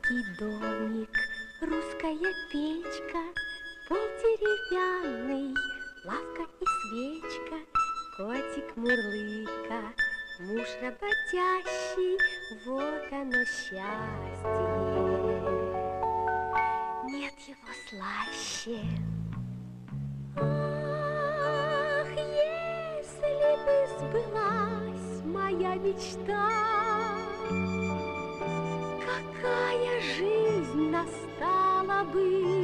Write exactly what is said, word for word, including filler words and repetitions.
Русский домик, русская печка, пол деревянный, лавка и свечка, котик мурлыка, муж работящий, вот оно счастье. Нет его слаще. Ах, если бы сбылась моя мечта, какая жизнь настала бы!